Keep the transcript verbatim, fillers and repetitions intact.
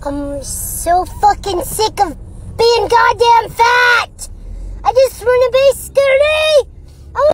I'm so fucking sick of being goddamn fat. I just want to be skinny.